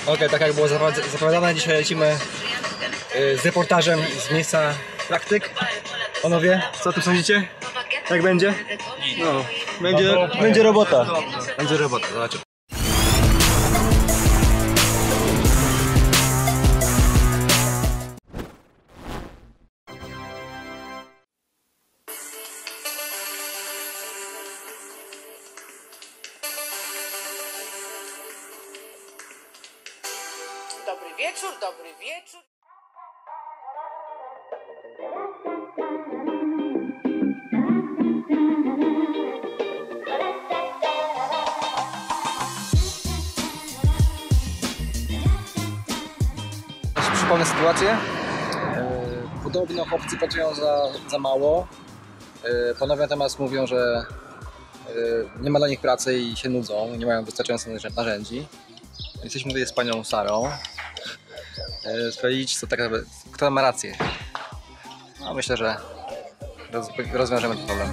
Okej, tak jak było zapowiadane, dzisiaj lecimy z reportażem z miejsca praktyk. Panowie, co tu sądzicie? Jak będzie? No, będzie robota. Będzie robota, zobaczymy. Dobry wieczór, dobry wieczór. Przypomnę sytuację. Podobno chłopcy pracują za mało. Panowie natomiast mówią, że nie ma dla nich pracy i się nudzą, nie mają wystarczająco narzędzi. Jesteśmy tutaj z panią Sarą. Sprawdzić, kto ma rację. No, myślę, że rozwiążemy ten problem.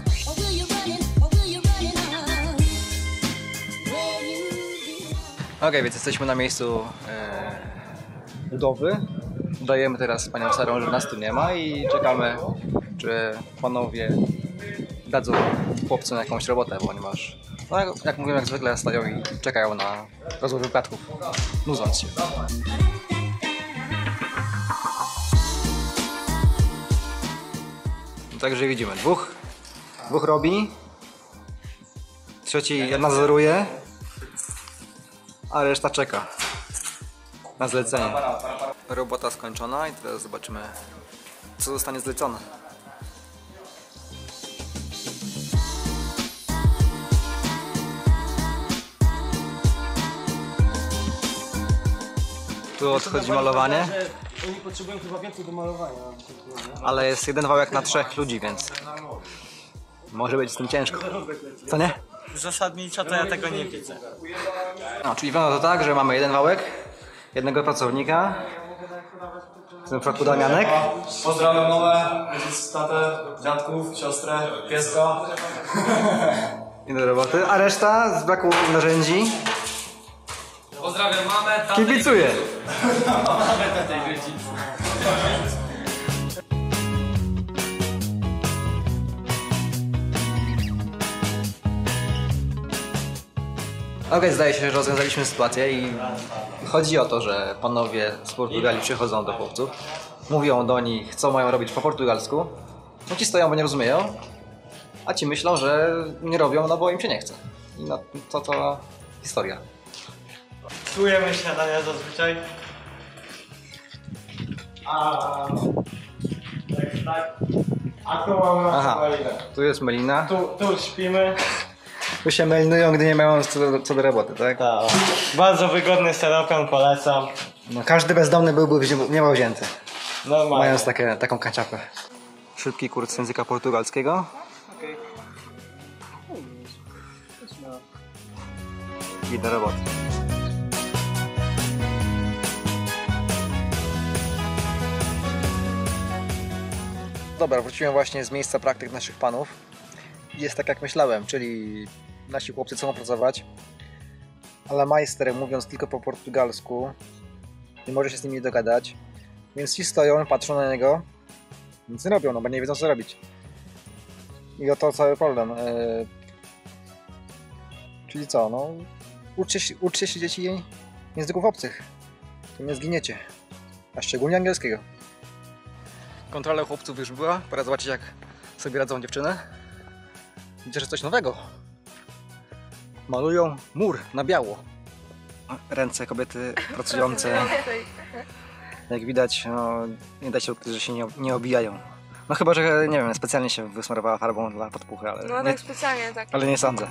Okej, więc jesteśmy na miejscu budowy. Udajemy teraz z panią Sarą, że nas tu nie ma i czekamy, czy panowie dadzą chłopcom jakąś robotę, ponieważ no, jak mówią, jak zwykle stoją i czekają na rozwój wypadków, nudząc się. Także widzimy, dwóch robi, trzeci nadzoruje, a reszta czeka na zlecenie. Robota skończona i teraz zobaczymy, co zostanie zlecone. Tu odchodzi malowanie. Oni potrzebują chyba więcej do malowania. Ale jest jeden wałek na 3 ludzi, więc może być z tym ciężko. Co nie? Zasadniczo to ja tego nie widzę. No, czyli wygląda to tak, że mamy jeden wałek, jednego pracownika, w tym przypadku Damianek. Pozdrawiam nowe, tatę, dziadków, siostrę, pieska. I do roboty, a reszta z braku narzędzi Pozdrawiam mamę, tatę. kibicuje. Mamy tej godziny. Okej, zdaje się, że rozwiązaliśmy sytuację i chodzi o to, że panowie z Portugalii przychodzą do chłopców, mówią do nich, co mają robić po portugalsku. No ci stoją, bo nie rozumieją, a ci myślą, że nie robią, no bo im się nie chce. I no, to historia. Psujemy śniadania zazwyczaj. Tak. A tu mamy Aha. malinę. Tu jest melina. Tu śpimy. Tu się melinują, gdy nie mają co do roboty, tak? Tak. Bardzo wygodny steropian, polecam. No, każdy bezdomny byłby w niewzięty, Normalnie. mając taką kanciapę. Szybki kurs języka portugalskiego. I do roboty. Dobra, wróciłem właśnie z miejsca praktyk naszych panów. Jest tak jak myślałem, czyli nasi chłopcy chcą pracować, ale majster, mówiąc tylko po portugalsku, nie może się z nimi dogadać, więc ci stoją, patrzą na niego, nic nie robią, no bo nie wiedzą co robić. I oto cały problem. Czyli co, no uczcie się dzieci języków obcych, to nie zginiecie, a szczególnie angielskiego. Kontrola chłopców już była, pora zobaczyć jak sobie radzą dziewczyny. Widzę, że coś nowego. Malują mur na biało. Ręce kobiety pracujące. Jak widać, no, nie da się ukryć, że się nie obijają. No chyba, że nie wiem, specjalnie się wysmarowała farbą dla podpuchy, ale No nie, tak specjalnie, tak. ale nie sądzę.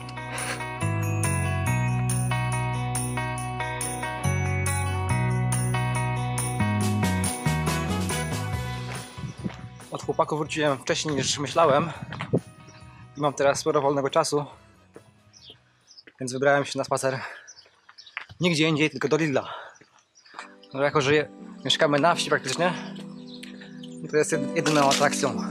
Od chłopaków wróciłem wcześniej niż myślałem. I mam teraz sporo wolnego czasu. Więc wybrałem się na spacer nigdzie indziej, tylko do Lidla. No, jako, że mieszkamy na wsi praktycznie, to jest jedyną atrakcją.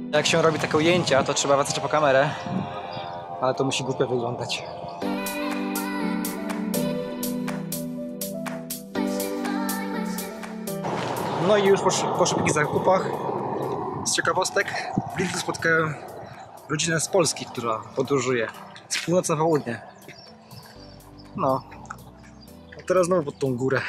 Jak się robi takie ujęcia, to trzeba wracać po kamerę, ale to musi głupio wyglądać. No i już po szybkich zakupach z ciekawostek w Lidlu spotkałem rodzinę z Polski, która podróżuje z północy na południe. No, a teraz znowu pod tą górę.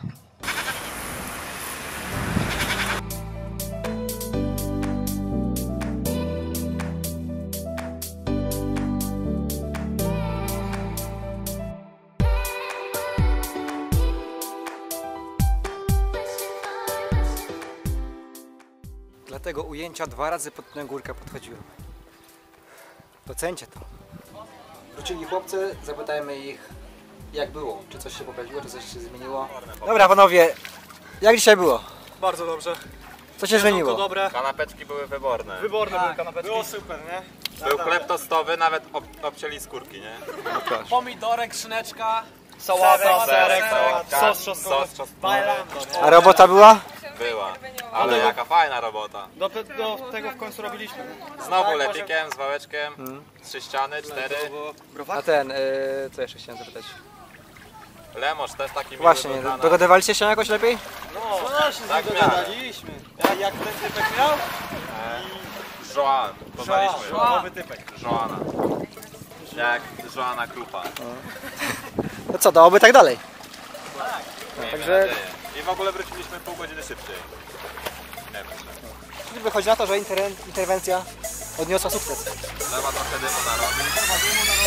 Dlatego ujęcia 2 razy pod tę górkę podchodziłem. Docencie to. Wrócili chłopcy, zapytajmy ich, jak było. Czy coś się poprawiło, czy coś się zmieniło. Dobra panowie, jak dzisiaj było? Bardzo dobrze. Co się zmieniło? Dobre. Kanapeczki były wyborne. Wyborne były kanapeczki. Było super, nie? Był chleb tostowy, nawet obcięli skórki, nie? Pomidorek, szyneczka, sałata, serek, sos czosnkowy. Sos czosnkowy. A robota była? Była. Ale jaka fajna robota. Do tego w końcu robiliśmy. Znowu lepikiem, z wałeczkiem, 3 ściany, 4. A ten, co jeszcze chciałem zapytać? Lemosz też taki miły Właśnie, był dla nas. dogadywaliście się jakoś lepiej? No się Tak dogadaliśmy. Jak ten typek miał? Joan, poznaliśmy ją. Nowy typek. Joana. Jak Joana Krupa. No co, dałoby tak dalej. Miejmy Także- nadzieję. I w ogóle wróciliśmy pół godziny szybciej. Nie wiem. Wychodzi na to, że interwencja odniosła sukces. Trzeba trochę dymu narobić.